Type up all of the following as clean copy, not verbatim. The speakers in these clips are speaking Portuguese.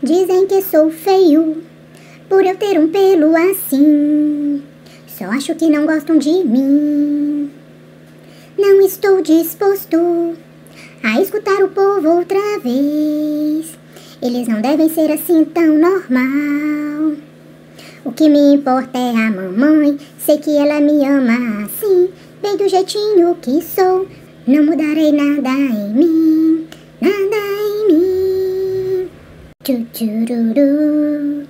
Dizem que sou feio por eu ter um pelo assim. Só acho que não gostam de mim. Não estou disposto a escutar o povo outra vez. Eles não devem ser assim tão normal. O que me importa é a mamãe. Sei que ela me ama assim, bem do jeitinho que sou. Não mudarei nada em mim, nada em mim. Tchururu,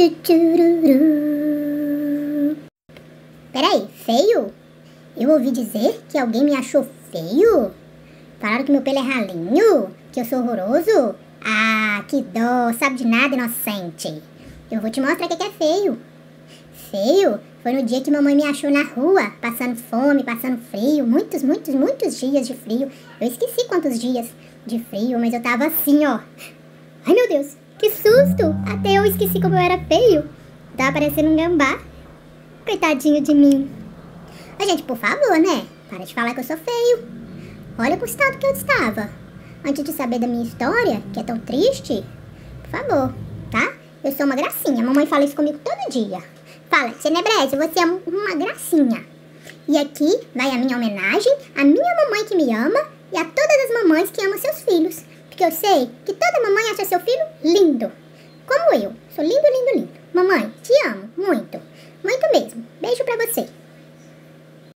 tchururu. Peraí, feio? Eu ouvi dizer que alguém me achou feio? Falaram que meu pelo é ralinho? Que eu sou horroroso? Ah, que dó, sabe de nada, inocente. Eu vou te mostrar o que é feio. Feio foi no dia que mamãe me achou na rua, passando fome, passando frio, muitos dias de frio. Eu esqueci quantos dias de frio, mas eu tava assim, ó. Ai, meu Deus, que susto! Até eu esqueci como eu era feio. Tava parecendo um gambá. Coitadinho de mim. Ô, gente, por favor, né? Para de falar que eu sou feio. Olha pro estado que eu estava. Antes de saber da minha história, que é tão triste, por favor, tá? Eu sou uma gracinha. A mamãe fala isso comigo todo dia. Fala, Tenebrese, você é uma gracinha. E aqui vai a minha homenagem à minha mamãe que me ama e a todas as mamães que amam seus filhos. Porque eu sei que toda mamãe acha seu filho lindo. Como eu. Sou lindo, lindo, lindo. Mamãe, te amo muito. Muito mesmo. Beijo pra você.